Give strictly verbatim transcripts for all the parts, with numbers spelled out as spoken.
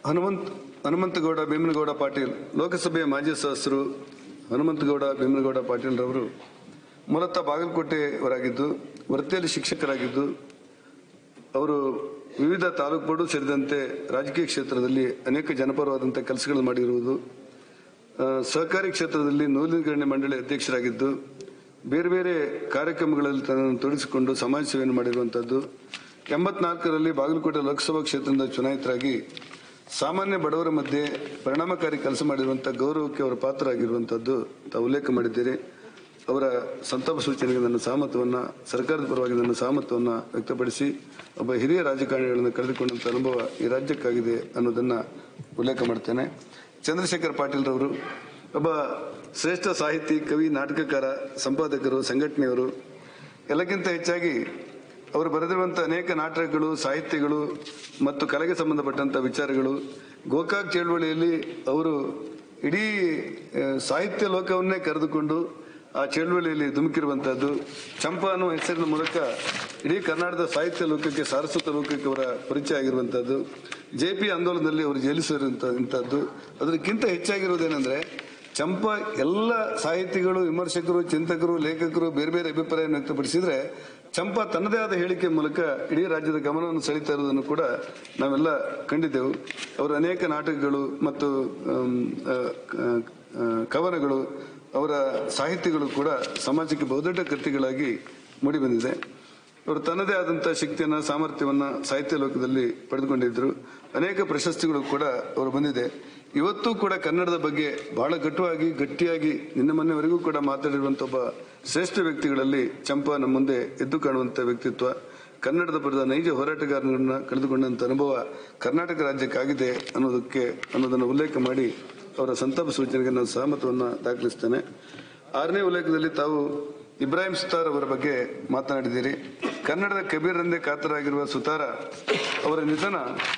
ಹನುಮಂತ್ ಹನುಮಂತಗೌಡ ಭೀಮನಗೌಡ ಪಾಟೀಲ್ ಲೋಕಸಭೆಯ ಮಾಜಿ ಸದಸ್ಯರು ಹನುಮಂತಗೌಡ ಭೀಮನಗೌಡ ಪಾಟೀಲ್ ರವರು ಮೂಲತಃ ಬಾಗಲಕೋಟೆಯವರಾಗಿದ್ದು ವೃತ್ತಿಯಲ್ಲಿ ಶಿಕ್ಷಕರಾಗಿದ್ದು ಅವರು ವಿವಿಧ ತಾಲೂಕು ಬೋರ್ಡು ಸೇರಿದಂತೆ ರಾಜಕೀಯ ಕ್ಷೇತ್ರದಲ್ಲಿ ಅನೇಕ ಜನಪರವಾದಂಥ ಕೆಲಸಗಳನ್ನು ಮಾಡಿರುವುದು, ಸಹಕಾರಿ ಕ್ಷೇತ್ರದಲ್ಲಿ ನೂಲಿನಗರಣೆ ಮಂಡಳಿ ಅಧ್ಯಕ್ಷರಾಗಿದ್ದು ಬೇರೆ ಬೇರೆ ಕಾರ್ಯಕ್ರಮಗಳಲ್ಲಿ ತನ್ನನ್ನು ತೊಡಗಿಸಿಕೊಂಡು ಸಮಾಜ ಸೇವೆಯನ್ನು ಮಾಡಿರುವಂಥದ್ದು. ಎಂಬತ್ನಾಲ್ಕರಲ್ಲಿ ಬಾಗಲಕೋಟೆ ಲೋಕಸಭಾ ಕ್ಷೇತ್ರದಿಂದ ಚುನಾಯಿತರಾಗಿ ಸಾಮಾನ್ಯ ಬಡವರ ಮಧ್ಯೆ ಪರಿಣಾಮಕಾರಿ ಕೆಲಸ ಮಾಡಿರುವಂಥ ಗೌರವಕ್ಕೆ ಅವರ ಪಾತ್ರರಾಗಿರುವಂಥದ್ದು ತಾವು ಉಲ್ಲೇಖ ಮಾಡಿದ್ದೀರಿ. ಅವರ ಸಂತಾಪ ಸೂಚನೆಗೆ ನನ್ನ ಸಹಮತವನ್ನು, ಸರ್ಕಾರದ ಪರವಾಗಿ ನನ್ನ ಸಹಮತವನ್ನು ವ್ಯಕ್ತಪಡಿಸಿ ಒಬ್ಬ ಹಿರಿಯ ರಾಜಕಾರಣಿಗಳನ್ನು ಕಳೆದುಕೊಂಡಂಥ ಅನುಭವ ಈ ರಾಜ್ಯಕ್ಕಾಗಿದೆ ಅನ್ನೋದನ್ನು ಉಲ್ಲೇಖ ಮಾಡ್ತೇನೆ. ಚಂದ್ರಶೇಖರ್ ಪಾಟೀಲ್ ರವರು ಒಬ್ಬ ಶ್ರೇಷ್ಠ ಸಾಹಿತಿ, ಕವಿ, ನಾಟಕಕಾರ, ಸಂಪಾದಕರು, ಸಂಘಟನೆಯವರು. ಎಲ್ಲಕ್ಕಿಂತ ಹೆಚ್ಚಾಗಿ ಅವರು ಬರೆದಿರುವಂಥ ಅನೇಕ ನಾಟಕಗಳು, ಸಾಹಿತ್ಯಗಳು ಮತ್ತು ಕಲೆಗೆ ಸಂಬಂಧಪಟ್ಟಂಥ ವಿಚಾರಗಳು, ಗೋಕಾಕ್ ಚಳವಳಿಯಲ್ಲಿ ಅವರು ಇಡೀ ಸಾಹಿತ್ಯ ಲೋಕವನ್ನೇ ಕರೆದುಕೊಂಡು ಆ ಚಳವಳಿಯಲ್ಲಿ ಧುಮುಕಿರುವಂಥದ್ದು. ಚಂಪಾ ಅನ್ನುವ ಹೆಸರಿನ ಮೂಲಕ ಇಡೀ ಕರ್ನಾಟಕದ ಸಾಹಿತ್ಯ ಲೋಕಕ್ಕೆ, ಸಾರಸ್ವತ ಲೋಕಕ್ಕೆ ಅವರ ಪರಿಚಯ ಆಗಿರುವಂಥದ್ದು. ಜೆ ಪಿ ಆಂದೋಲನದಲ್ಲಿ ಅವರು ಜಯಿಸಿರುವಂಥದ್ದು. ಅದಕ್ಕಿಂತ ಹೆಚ್ಚಾಗಿರುವುದೇನೆಂದರೆ ಚಂಪಾ ಎಲ್ಲ ಸಾಹಿತಿಗಳು, ವಿಮರ್ಶಕರು, ಚಿಂತಕರು, ಲೇಖಕರು ಬೇರೆ ಬೇರೆ ಅಭಿಪ್ರಾಯವನ್ನು ವ್ಯಕ್ತಪಡಿಸಿದರೆ ಚಂಪಾ ತನ್ನದೇ ಆದ ಹೇಳಿಕೆ ಮೂಲಕ ಇಡೀ ರಾಜ್ಯದ ಗಮನವನ್ನು ಸೆಳೀತಾ ಇರುವುದನ್ನು ಕೂಡ ನಾವೆಲ್ಲ ಕಂಡಿದ್ದೆವು. ಅವರ ಅನೇಕ ನಾಟಕಗಳು ಮತ್ತು ಕವನಗಳು, ಅವರ ಸಾಹಿತ್ಯಗಳು ಕೂಡ ಸಮಾಜಕ್ಕೆ ಬಹುದೊಡ್ಡ ಕೃತಿಗಳಾಗಿ ಮೂಡಿಬಂದಿದೆ. ಅವರು ತನ್ನದೇ ಆದಂಥ ಶಕ್ತಿಯನ್ನು, ಸಾಮರ್ಥ್ಯವನ್ನು ಸಾಹಿತ್ಯ ಲೋಕದಲ್ಲಿ ಪಡೆದುಕೊಂಡಿದ್ದರು. ಅನೇಕ ಪ್ರಶಸ್ತಿಗಳು ಕೂಡ ಅವರು ಬಂದಿದೆ. ಇವತ್ತೂ ಕೂಡ ಕನ್ನಡದ ಬಗ್ಗೆ ಬಹಳ ಗಟ್ಟುವಾಗಿ ಗಟ್ಟಿಯಾಗಿ ನಿನ್ನ ಮೊನ್ನೆವರೆಗೂ ಕೂಡ ಮಾತಾಡಿರುವಂಥ ಒಬ್ಬ ಶ್ರೇಷ್ಠ ವ್ಯಕ್ತಿಗಳಲ್ಲಿ ಚಂಪಾ ನಮ್ಮ ಮುಂದೆ ಎದ್ದು ಕಾಣುವಂಥ ವ್ಯಕ್ತಿತ್ವ. ಕನ್ನಡದ ಪರದ ನೈಜ ಹೋರಾಟಗಾರರನ್ನ ಕಳೆದುಕೊಂಡಂಥ ಅನುಭವ ಕರ್ನಾಟಕ ರಾಜ್ಯಕ್ಕಾಗಿದೆ ಅನ್ನೋದಕ್ಕೆ ಅನ್ನೋದನ್ನು ಉಲ್ಲೇಖ ಮಾಡಿ ಅವರ ಸಂತಾಪ ಸೂಚನೆಗೆ ನಾನು ಸಹಮತವನ್ನು ದಾಖಲಿಸ್ತೇನೆ. ಆರನೇ ಉಲ್ಲೇಖದಲ್ಲಿ ತಾವು ಇಬ್ರಾಹಿಂ ಸುತಾರ್ ಅವರ ಬಗ್ಗೆ ಮಾತನಾಡಿದ್ದೀರಿ. ಕನ್ನಡದ ಕಬೀರರೆಂದೇ ಕಾತರಾಗಿರುವ ಸುತಾರ ಅವರ ನಿಧನ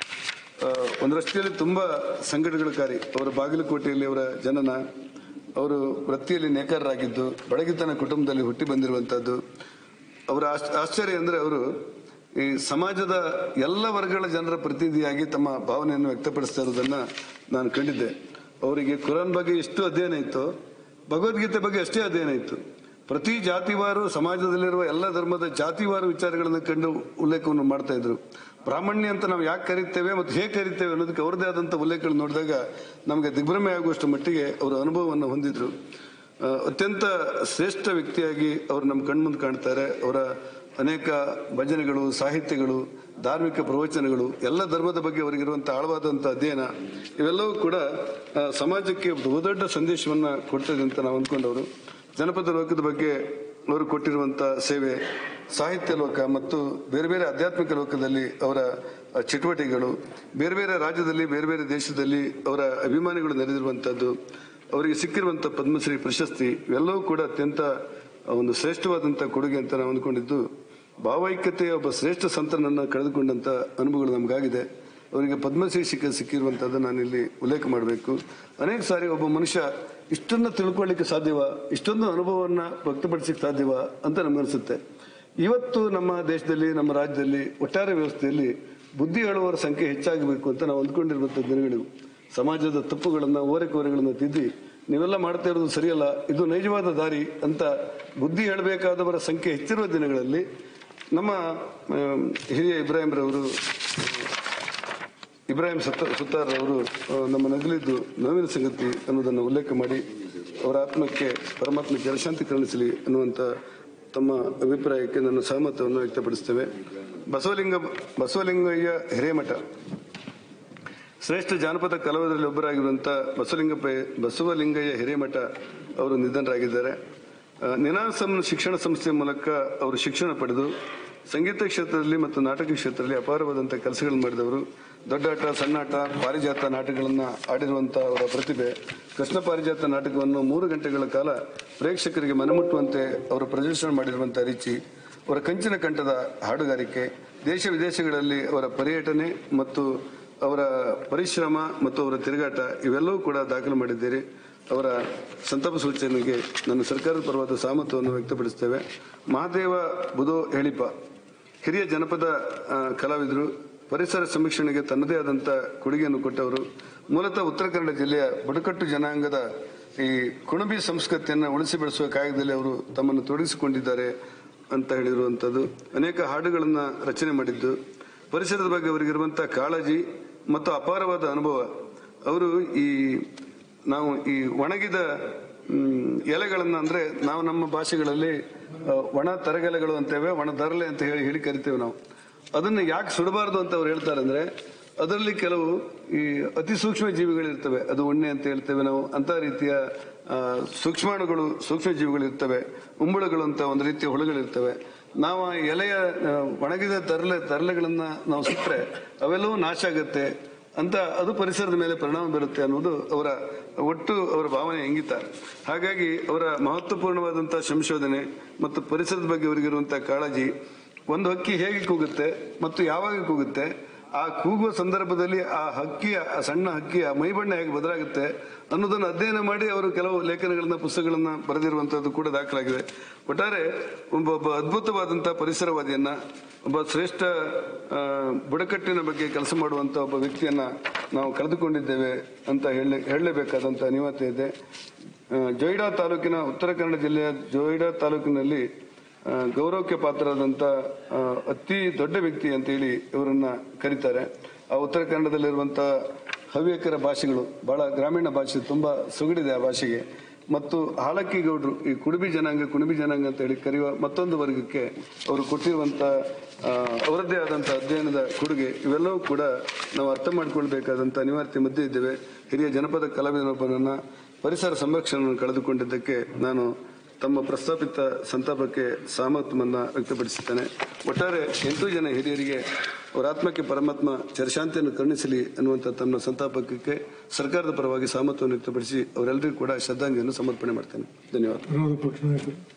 ಒಂದು ರಸ್ತೆಯಲ್ಲಿ ತುಂಬ ಸಂಕಟಗಳಕಾರಿ. ಅವರ ಬಾಗಲಕೋಟೆಯಲ್ಲಿ ಅವರ ಜನನ, ಅವರು ವೃತ್ತಿಯಲ್ಲಿ ನೇಕಾರರಾಗಿದ್ದು ಬಡಗಿತನ ಕುಟುಂಬದಲ್ಲಿ ಹುಟ್ಟಿ ಬಂದಿರುವಂಥದ್ದು. ಅವರ ಆಶ್ಚರ್ಯ ಅಂದರೆ ಅವರು ಈ ಸಮಾಜದ ಎಲ್ಲ ವರ್ಗಗಳ ಜನರ ಪ್ರತಿನಿಧಿಯಾಗಿ ತಮ್ಮ ಭಾವನೆಯನ್ನು ವ್ಯಕ್ತಪಡಿಸ್ತಾ ಇರೋದನ್ನು ನಾನು ಕಂಡಿದ್ದೆ. ಅವರಿಗೆ ಕುರಾನ್ ಬಗ್ಗೆ ಎಷ್ಟು ಅಧ್ಯಯನ ಇತ್ತು, ಭಗವದ್ಗೀತೆ ಬಗ್ಗೆ ಅಷ್ಟೇ ಅಧ್ಯಯನ ಇತ್ತು. ಪ್ರತಿ ಜಾತಿವಾರು, ಸಮಾಜದಲ್ಲಿರುವ ಎಲ್ಲ ಧರ್ಮದ ಜಾತಿವಾರು ವಿಚಾರಗಳನ್ನು ಕಂಡು ಉಲ್ಲೇಖವನ್ನು ಮಾಡ್ತಾ ಇದ್ರು. ಬ್ರಾಹ್ಮಣ್ಯ ಅಂತ ನಾವು ಯಾಕೆ ಕರೀತೇವೆ ಮತ್ತು ಹೇಗೆ ಕರೀತೇವೆ ಅನ್ನೋದಕ್ಕೆ ಅವರದೇ ಆದಂಥ ಉಲ್ಲೇಖಗಳು ನೋಡಿದಾಗ ನಮಗೆ ದಿಗ್ಭ್ರಮೆ ಆಗುವಷ್ಟು ಮಟ್ಟಿಗೆ ಅವರ ಅನುಭವವನ್ನು ಹೊಂದಿದ್ರು. ಅತ್ಯಂತ ಶ್ರೇಷ್ಠ ವ್ಯಕ್ತಿಯಾಗಿ ಅವರು ನಮ್ಮ ಕಣ್ಮುಂದೆ ಕಾಣ್ತಾರೆ. ಅವರ ಅನೇಕ ಭಜನೆಗಳು, ಸಾಹಿತ್ಯಗಳು, ಧಾರ್ಮಿಕ ಪ್ರವಚನಗಳು, ಎಲ್ಲ ಧರ್ಮದ ಬಗ್ಗೆ ಅವರಿಗಿರುವಂಥ ಆಳವಾದಂಥ ಅಧ್ಯಯನ ಇವೆಲ್ಲವೂ ಕೂಡ ಸಮಾಜಕ್ಕೆ ಬಹುದೊಡ್ಡ ಸಂದೇಶವನ್ನು ಕೊಡ್ತದೆ ಅಂತ ನಾವು ಅಂದ್ಕೊಂಡವರು. ಜನಪದ ಲೋಕದ ಬಗ್ಗೆ ಅವರು ಕೊಟ್ಟಿರುವಂಥ ಸೇವೆ, ಸಾಹಿತ್ಯ ಲೋಕ ಮತ್ತು ಬೇರೆ ಬೇರೆ ಆಧ್ಯಾತ್ಮಿಕ ಲೋಕದಲ್ಲಿ ಅವರ ಚಟುವಟಿಕೆಗಳು, ಬೇರೆ ಬೇರೆ ರಾಜ್ಯದಲ್ಲಿ, ಬೇರೆ ಬೇರೆ ದೇಶದಲ್ಲಿ ಅವರ ಅಭಿಮಾನಿಗಳು ನೆರೆದಿರುವಂಥದ್ದು, ಅವರಿಗೆ ಸಿಕ್ಕಿರುವಂಥ ಪದ್ಮಶ್ರೀ ಪ್ರಶಸ್ತಿ ಇವೆಲ್ಲವೂ ಕೂಡ ಅತ್ಯಂತ ಒಂದು ಶ್ರೇಷ್ಠವಾದಂಥ ಕೊಡುಗೆ ಅಂತ ನಾವು ಅಂದ್ಕೊಂಡಿದ್ದು. ಭಾವೈಕ್ಯತೆಯ ಒಬ್ಬ ಶ್ರೇಷ್ಠ ಸಂತನನ್ನು ಕಳೆದುಕೊಂಡಂಥ ಅನುಭವಗಳು ನಮಗಾಗಿದೆ. ಅವರಿಗೆ ಪದ್ಮಶ್ರೀ ಸಿಕ್ಕ ಸಿಕ್ಕಿರುವಂಥದ್ದು ನಾನಿಲ್ಲಿ ಉಲ್ಲೇಖ ಮಾಡಬೇಕು. ಅನೇಕ ಸಾರಿ ಒಬ್ಬ ಮನುಷ್ಯ ಇಷ್ಟನ್ನು ತಿಳ್ಕೊಳ್ಳಿಕ್ಕೆ ಸಾಧ್ಯವ, ಇಷ್ಟೊಂದು ಅನುಭವವನ್ನು ವ್ಯಕ್ತಪಡಿಸಲಿಕ್ಕೆ ಸಾಧ್ಯವ ಅಂತ ನಮಗನ್ಸುತ್ತೆ. ಇವತ್ತು ನಮ್ಮ ದೇಶದಲ್ಲಿ, ನಮ್ಮ ರಾಜ್ಯದಲ್ಲಿ, ಒಟ್ಟಾರೆ ವ್ಯವಸ್ಥೆಯಲ್ಲಿ ಬುದ್ಧಿ ಹೇಳುವವರ ಸಂಖ್ಯೆ ಹೆಚ್ಚಾಗಬೇಕು ಅಂತ ನಾವು ಅಂದ್ಕೊಂಡಿರುವಂಥ ದಿನಗಳಿವು. ಸಮಾಜದ ತಪ್ಪುಗಳನ್ನು, ಓರೆಕೋರೆಗಳನ್ನು ತಿದ್ದಿ ನೀವೆಲ್ಲ ಮಾಡ್ತಾ ಇರೋದು ಸರಿಯಲ್ಲ, ಇದು ನೈಜವಾದ ದಾರಿ ಅಂತ ಬುದ್ಧಿ ಹೇಳಬೇಕಾದವರ ಸಂಖ್ಯೆ ಹೆಚ್ಚಿರುವ ದಿನಗಳಲ್ಲಿ ನಮ್ಮ ಹಿರಿಯ ಇಬ್ರಾಹಿಂರವರು ಇಬ್ರಾಹಿಂ ಸತ್ತ ಸುತಾರ್ ಅವರು ನಮ್ಮ ನಗಲಿದ್ದು ನೋವಿನ ಸಂಗತಿ ಅನ್ನೋದನ್ನು ಉಲ್ಲೇಖ ಮಾಡಿ ಅವರ ಆತ್ಮಕ್ಕೆ ಪರಮಾತ್ಮ ಜಲಶಾಂತಿ ಕರುಣಿಸಲಿ ಅನ್ನುವಂಥ ತಮ್ಮ ಅಭಿಪ್ರಾಯಕ್ಕೆ ನನ್ನ ಸಹಮತವನ್ನು ವ್ಯಕ್ತಪಡಿಸ್ತೇವೆ. ಬಸವಲಿಂಗ ಬಸವಲಿಂಗಯ್ಯ ಹಿರೇಮಠ ಶ್ರೇಷ್ಠ ಜಾನಪದ ಕಲಾವಿದರಲ್ಲಿ ಒಬ್ಬರಾಗಿರುವಂಥ ಬಸವಲಿಂಗಪ್ಪ ಬಸವಲಿಂಗಯ್ಯ ಹಿರೇಮಠ ಅವರು ನಿಧನರಾಗಿದ್ದಾರೆ. ನಿನಾಸಂ ಶಿಕ್ಷಣ ಸಂಸ್ಥೆಯ ಮೂಲಕ ಅವರು ಶಿಕ್ಷಣ ಪಡೆದು ಸಂಗೀತ ಕ್ಷೇತ್ರದಲ್ಲಿ ಮತ್ತು ನಾಟಕ ಕ್ಷೇತ್ರದಲ್ಲಿ ಅಪಾರವಾದಂಥ ಕೆಲಸಗಳನ್ನು ಮಾಡಿದವರು. ದೊಡ್ಡಾಟ, ಸಣ್ಣಾಟ, ಪಾರಿಜಾತ ನಾಟಕಗಳನ್ನು ಆಡಿರುವಂಥ ಅವರ ಪ್ರತಿಭೆ, ಕೃಷ್ಣ ಪಾರಿಜಾತ ನಾಟಕವನ್ನು ಮೂರು ಗಂಟೆಗಳ ಕಾಲ ಪ್ರೇಕ್ಷಕರಿಗೆ ಮನಮುಟ್ಟುವಂತೆ ಅವರು ಪ್ರದರ್ಶನ ಮಾಡಿರುವಂಥ ರುಚಿ, ಅವರ ಕಂಚಿನ ಕಂಠದ ಹಾಡುಗಾರಿಕೆ, ದೇಶ ವಿದೇಶಗಳಲ್ಲಿ ಅವರ ಪರ್ಯಟನೆ ಮತ್ತು ಅವರ ಪರಿಶ್ರಮ ಮತ್ತು ಅವರ ತಿರುಗಾಟ ಇವೆಲ್ಲವೂ ಕೂಡ ದಾಖಲು ಮಾಡಿದ್ದೀರಿ. ಅವರ ಸಂತಾಪ ಸೂಚನೆಗೆ ನನ್ನ ಸರ್ಕಾರದ ಪರವಾದ ಸಹಮತವನ್ನು ವ್ಯಕ್ತಪಡಿಸ್ತೇವೆ. ಮಹಾದೇವ ಬುಧೋ ಹೇಳಿಪ ಹಿರಿಯ ಜನಪದ ಕಲಾವಿದರು, ಪರಿಸರ ಸಂರಕ್ಷಣೆಗೆ ತನ್ನದೇ ಆದಂಥ ಕೊಡುಗೆಯನ್ನು ಕೊಟ್ಟವರು. ಮೂಲತಃ ಉತ್ತರ ಕನ್ನಡ ಜಿಲ್ಲೆಯ ಬುಡಕಟ್ಟು ಜನಾಂಗದ ಈ ಕುಣಬಿ ಸಂಸ್ಕೃತಿಯನ್ನು ಉಳಿಸಿ ಬೆಳೆಸುವ ಕಾರ್ಯದಲ್ಲಿ ಅವರು ತಮ್ಮನ್ನು ತೊಡಗಿಸಿಕೊಂಡಿದ್ದಾರೆ ಅಂತ ಹೇಳಿರುವಂಥದ್ದು. ಅನೇಕ ಹಾಡುಗಳನ್ನು ರಚನೆ ಮಾಡಿದ್ದು, ಪರಿಸರದ ಬಗ್ಗೆ ಅವರಿಗಿರುವಂಥ ಕಾಳಜಿ ಮತ್ತು ಅಪಾರವಾದ ಅನುಭವ. ಅವರು ಈ ನಾವು ಈ ಒಣಗಿದ ಎಲೆಗಳನ್ನು ಅಂದರೆ ನಾವು ನಮ್ಮ ಭಾಷೆಗಳಲ್ಲಿ ಒಣ ತರಗೆಲೆಗಳು ಅಂತೇವೆ, ಒಣ ದರಲೆ ಅಂತ ಹೇಳಿ ಹೇಳಿ ಕರಿತೇವೆ ನಾವು. ಅದನ್ನು ಯಾಕೆ ಸುಡಬಾರ್ದು ಅಂತ ಅವ್ರು ಹೇಳ್ತಾರೆ ಅಂದರೆ, ಅದರಲ್ಲಿ ಕೆಲವು ಈ ಅತಿ ಸೂಕ್ಷ್ಮ ಜೀವಿಗಳಿರ್ತವೆ, ಅದು ಉಣ್ಣೆ ಅಂತ ಹೇಳ್ತೇವೆ ನಾವು, ಅಂತ ರೀತಿಯ ಸೂಕ್ಷ್ಮಾಣುಗಳು ಸೂಕ್ಷ್ಮ ಜೀವಿಗಳಿರ್ತವೆ, ಉಂಬಳಗಳು ಅಂತ ಒಂದು ರೀತಿಯ ಹುಳುಗಳಿರ್ತವೆ. ನಾವು ಆ ಎಲೆಯ ಒಣಗಿದ ತರಲೆ ತರಲೆಗಳನ್ನು ನಾವು ಸುಟ್ಟರೆ ಅವೆಲ್ಲವೂ ನಾಶ ಆಗುತ್ತೆ ಅಂತ, ಅದು ಪರಿಸರದ ಮೇಲೆ ಪರಿಣಾಮ ಬೀರುತ್ತೆ ಅನ್ನೋದು ಅವರ ಒಟ್ಟು ಅವರ ಭಾವನೆ ಇಂಗಿತ. ಹಾಗಾಗಿ ಅವರ ಮಹತ್ವಪೂರ್ಣವಾದಂಥ ಸಂಶೋಧನೆ ಮತ್ತು ಪರಿಸರದ ಬಗ್ಗೆ ಅವರಿಗಿರುವಂಥ ಕಾಳಜಿ, ಒಂದು ಹಕ್ಕಿ ಹೇಗೆ ಕೂಗುತ್ತೆ ಮತ್ತು ಯಾವಾಗ ಕೂಗುತ್ತೆ, ಆ ಕೂಗುವ ಸಂದರ್ಭದಲ್ಲಿ ಆ ಹಕ್ಕಿಯ ಆ ಸಣ್ಣ ಹಕ್ಕಿಯ ಮೈಬಣ್ಣ ಹೇಗೆ ಬದಲಾಗುತ್ತೆ ಅನ್ನೋದನ್ನು ಅಧ್ಯಯನ ಮಾಡಿ ಅವರು ಕೆಲವು ಲೇಖನಗಳನ್ನ ಪುಸ್ತಕಗಳನ್ನ ಬರೆದಿರುವಂತದ್ದು ಕೂಡ ದಾಖಲಾಗಿದೆ. ಒಟ್ಟಾರೆ ಒಬ್ಬ ಒಬ್ಬ ಅದ್ಭುತವಾದಂತಹ ಪರಿಸರವಾದಿಯನ್ನ, ಒಬ್ಬ ಶ್ರೇಷ್ಠ ಬುಡಕಟ್ಟಿನ ಬಗ್ಗೆ ಕೆಲಸ ಮಾಡುವಂತ ಒಬ್ಬ ವ್ಯಕ್ತಿಯನ್ನ ನಾವು ಕಳೆದುಕೊಂಡಿದ್ದೇವೆ ಅಂತ ಹೇಳಿ ಹೇಳಲೇಬೇಕಾದಂತ ಅನಿವಾರ್ಯತೆ ಇದೆ. ಜೊಯ್ಡಾ ತಾಲೂಕಿನ ಉತ್ತರ ಕನ್ನಡ ಜಿಲ್ಲೆಯ ಜೊಯ್ಡಾ ತಾಲೂಕಿನಲ್ಲಿ ಗೌರವಕ್ಕೆ ಪಾತ್ರರಾದಂಥ ಅತಿ ದೊಡ್ಡ ವ್ಯಕ್ತಿ ಅಂತೇಳಿ ಇವರನ್ನ ಕರೀತಾರೆ. ಆ ಉತ್ತರ ಕನ್ನಡದಲ್ಲಿರುವಂಥ ಹವ್ಯಕರ ಭಾಷೆಗಳು ಬಹಳ ಗ್ರಾಮೀಣ ಭಾಷೆ, ತುಂಬ ಸೊಗಡಿದೆ ಆ ಭಾಷೆಗೆ. ಮತ್ತು ಹಾಲಕ್ಕಿ ಗೌಡ್ರು, ಈ ಕುಣಬಿ ಜನಾಂಗ ಕುಣಬಿ ಜನಾಂಗ ಅಂತ ಹೇಳಿ ಕರೆಯುವ ಮತ್ತೊಂದು ವರ್ಗಕ್ಕೆ ಅವರು ಕೊಟ್ಟಿರುವಂಥ ಅವರದ್ದೇ ಆದಂಥ ಅಧ್ಯಯನದ ಕೊಡುಗೆ, ಇವೆಲ್ಲವೂ ಕೂಡ ನಾವು ಅರ್ಥ ಮಾಡಿಕೊಳ್ಬೇಕಾದಂಥ ಅನಿವಾರ್ಯತೆ ಮಧ್ಯೆ ಇದ್ದೇವೆ. ಹಿರಿಯ ಜನಪದ ಕಲಾವಿದನೊಬ್ಬನನ್ನು ಪರಿಸರ ಸಂರಕ್ಷಣೆಯನ್ನು ಕಳೆದುಕೊಂಡಿದ್ದಕ್ಕೆ ನಾನು ತಮ್ಮ ಪ್ರಸ್ತಾಪಿತ ಸಂತಾಪಕ್ಕೆ ಸಹಮತವನ್ನು ವ್ಯಕ್ತಪಡಿಸುತ್ತೇನೆ. ಒಟ್ಟಾರೆ ಎಂಟು ಜನ ಹಿರಿಯರಿಗೆ ಅವರ ಆತ್ಮಕ್ಕೆ ಪರಮಾತ್ಮ ಚಿರಶಾಂತಿಯನ್ನು ಕರುಣಿಸಲಿ ಅನ್ನುವಂಥ ತಮ್ಮ ಸಂತಾಪಕ್ಕೆ ಸರ್ಕಾರದ ಪರವಾಗಿ ಸಹಮತವನ್ನು ವ್ಯಕ್ತಪಡಿಸಿ ಅವರೆಲ್ಲರಿಗೂ ಕೂಡ ಶ್ರದ್ಧಾಂಜಲಿಯನ್ನು ಸಮರ್ಪಣೆ ಮಾಡ್ತೇನೆ. ಧನ್ಯವಾದ.